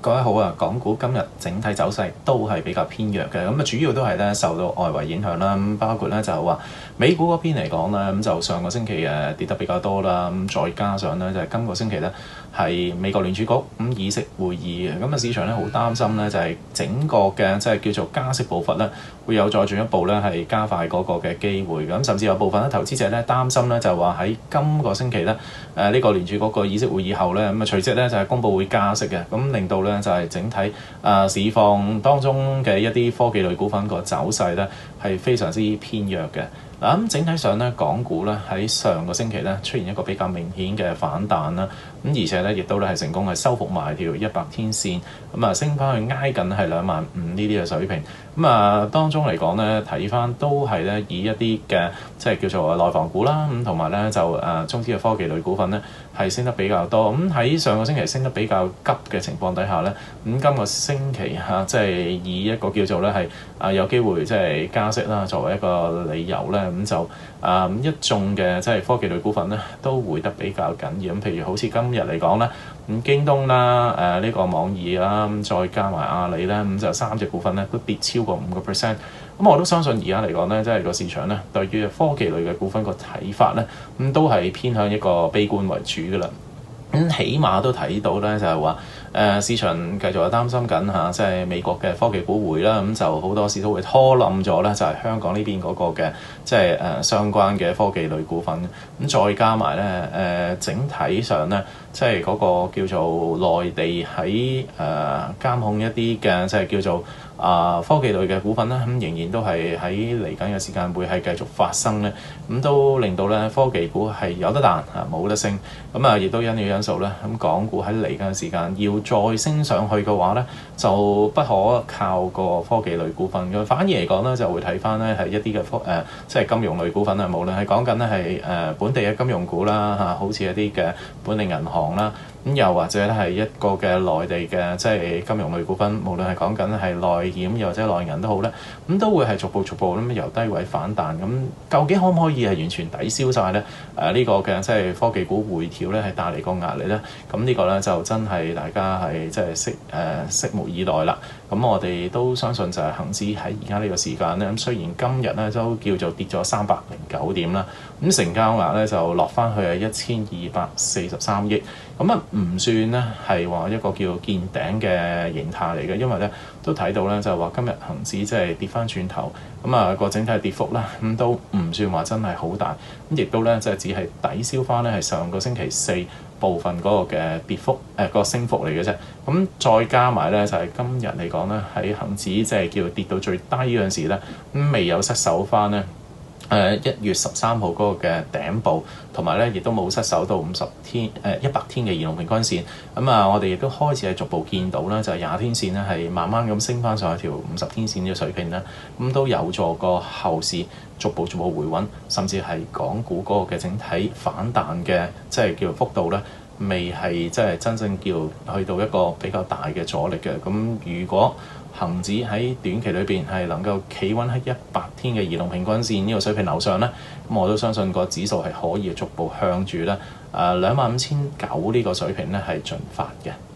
各位好啊，港股今日整體走勢都係比較偏弱嘅，咁主要都係咧受到外圍影響啦，咁包括咧就係話美股嗰邊嚟講咧，咁就上個星期跌得比較多啦，咁再加上咧就係今個星期咧係美國聯儲局議息會議嘅，咁市場咧好擔心咧就係整個嘅即係叫做加息步伐咧會有再進一步咧係加快嗰個嘅機會，咁甚至有部分咧投資者咧擔心咧就話喺今個星期咧呢個聯儲局個議息會議後咧咁隨即咧就係公佈會加息嘅，咁令到咧就係整體市況當中嘅一啲科技類股份個走勢咧係非常之偏弱嘅。嗱，咁整體上咧，港股咧喺上個星期咧出現一個比較明顯嘅反彈啦，咁而且咧亦都咧係成功係收復埋條100天線，咁升翻去挨近係25000呢啲嘅水平，咁當中嚟講咧睇翻都係咧以一啲嘅即係叫做內房股啦，咁同埋咧就中資嘅科技類股份咧係升得比較多，咁喺上個星期升得比較急嘅情況底下咧，咁今個星期即係以一個叫做咧係有機會即係加息啦作為一個理由咧。咁就一眾嘅即係科技類股份咧都回得比較緊要，咁譬如好似今日嚟講咧，咁京東啦、呢個網易啦，再加埋阿里咧，咁就3隻股份咧都跌超過5%。咁我都相信而家嚟講咧，即係個市場咧對於科技類嘅股份個睇法咧，咁都係偏向一個悲觀為主㗎啦。咁起碼都睇到咧，就係話市場繼續係擔心緊即係美國嘅科技股匯啦，咁就好多時都會拖冧咗咧，就係香港呢邊嗰個嘅即係相關嘅科技類股份。咁再加埋咧整體上咧，即係嗰個叫做內地喺監控一啲嘅即係叫做科技類嘅股份啦，咁仍然都係喺嚟緊嘅時間會係繼續發生咧，咁都令到咧科技股係有得彈冇得升，咁亦都因應因素咧，咁港股喺嚟緊嘅時間要再升上去嘅話咧，就不可靠個科技類股份嘅，反而嚟講咧就會睇翻咧係一啲嘅即係金融類股份啊，無論係講緊咧係本地嘅金融股啦好似一啲嘅本地銀行啦。咁又或者係一個嘅內地嘅即係金融類股份，無論係講緊係內險又或者內銀都好咧，咁都會係逐步咁由低位反彈。咁究竟可唔可以係完全抵消晒咧？呢個嘅即係科技股回調咧係帶嚟個壓力咧？咁呢個咧就真係大家係即係拭目以待啦。咁我哋都相信就係恆指喺而家呢個時間咧，咁雖然今日咧都叫做跌咗309點啦，咁成交額咧就落翻去係1243億，咁唔算咧係話一個叫見頂嘅形態嚟嘅，因為咧都睇到咧就係話今日恆指即係跌翻轉頭，咁個整體跌幅啦咁都唔算話真係好大，咁亦都咧即係只係抵消翻咧係上個星期4部分嗰個嘅跌幅個升幅嚟嘅啫，咁再加埋咧就係今日嚟講咧喺恆指即係叫跌到最低嗰陣時咧，咁未有失守翻咧1月13號嗰個嘅頂部，同埋咧亦都冇失守到100天嘅移動平均線。咁我哋亦都開始係逐步見到啦，就係20天線咧係慢慢咁升翻上去條50天線嘅水平啦。咁都有助個後市逐步回穩，甚至係港股嗰個嘅整體反彈嘅即係叫幅度咧，未係即係真正叫去到一個比較大嘅阻力嘅。咁如果恆指喺短期裏邊係能夠企穩喺100天嘅移動平均線呢個水平樓上咧，咁我都相信個指數係可以逐步向住咧25900呢個水平咧係進發嘅。